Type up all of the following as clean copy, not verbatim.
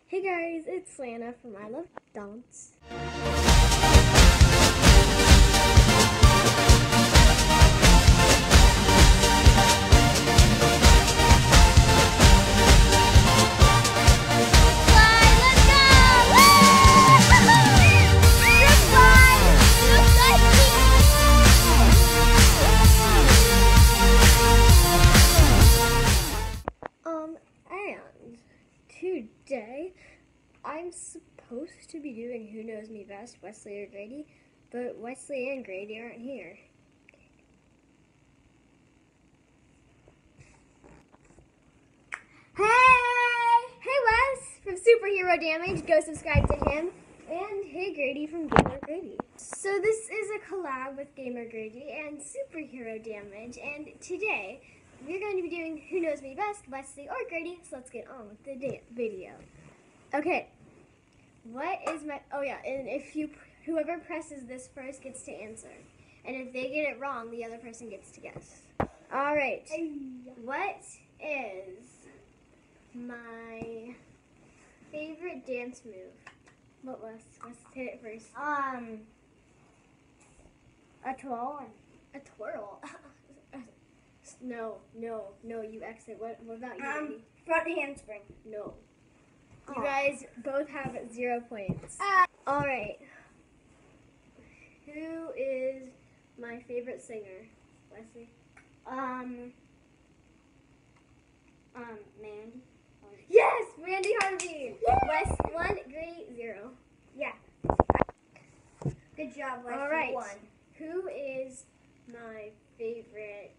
Hey guys, it's Lana from I Love Dance. Today, I'm supposed to be doing Who Knows Me Best, Wesley or Grady, but Wesley and Grady aren't here. Hey Wes from Superhero Damage, go subscribe to him. And hey Grady from Gamer Grady. So this is a collab with Gamer Grady and Superhero Damage, and today we're going to be doing Who Knows Me Best, Wesley or Grady, so let's get on with the video. Okay, what is my, oh yeah, and if whoever presses this first gets to answer. And if they get it wrong, the other person gets to guess. Alright, what is my favorite dance move? What was? Let's hit it first. A twirl. A twirl? No, you exit. What about you, Grady? Front handspring. No. You guys both have 0 points. Alright. Who is my favorite singer? Wesley? Mandy. Yes! Mandy Harvey! Yay! Wes 1, Grady 0. Yeah. Good job, Wesley. Alright. 1. Who is my favorite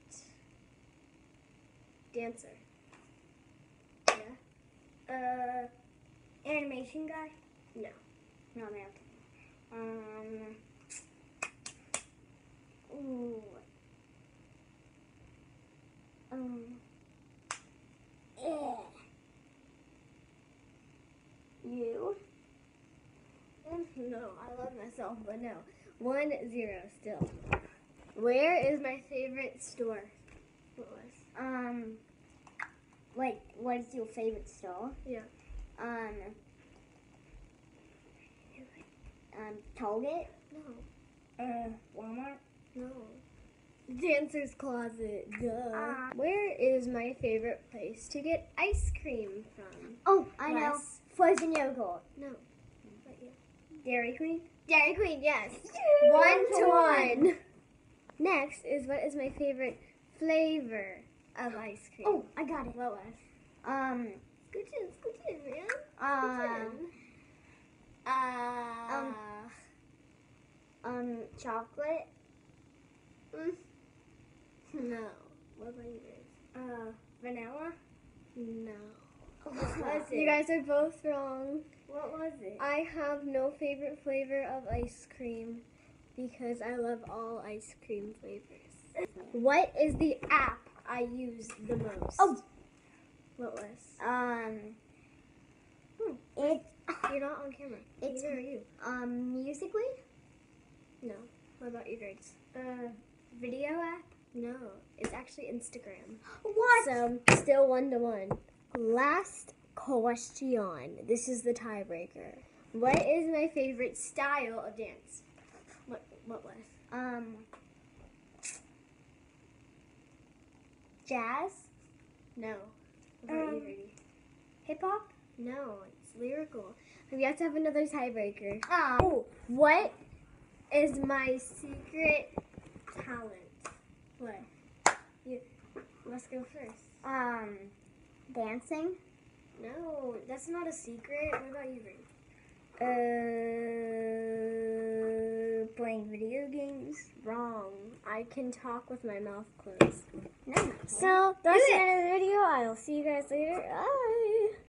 dancer? Yeah? Animation guy? No. No, man. Ooh. You? No, I love myself, but no. 1-0 still. Where is my favorite store? What was? Like, what's your favorite store? Yeah. Target? No. Walmart? No. Dancer's Closet. Duh. Where is my favorite place to get ice cream from? Oh, I know. Wes? Frozen yogurt. No. Dairy Queen? Dairy Queen, yes. Yay! 1-1. Next is what is my favorite flavor of ice cream? Oh, I got it. What was? Scooch in, man. Chocolate? No. What about you guys? Vanilla? No. What was it? You guys are both wrong. What was it? I have no favorite flavor of ice cream because I love all ice cream flavors. What is the app I use the most? Oh. What was? You're not on camera. It's Neither are you. Musically? No. What about you guys? Video app? No. It's actually Instagram. What? So, still 1-1. Last question. This is the tiebreaker. What is my favorite style of dance? What was? Jazz? No. What about you, Grady? Hip hop? No, it's lyrical. We have to have another tiebreaker. Oh. What is my secret talent? What? Let's go first. Dancing? No, that's not a secret. What about you, Grady? Playing video games? Wrong. I can talk with my mouth closed. No. So, that's the end of the video. I'll see you guys later. Bye.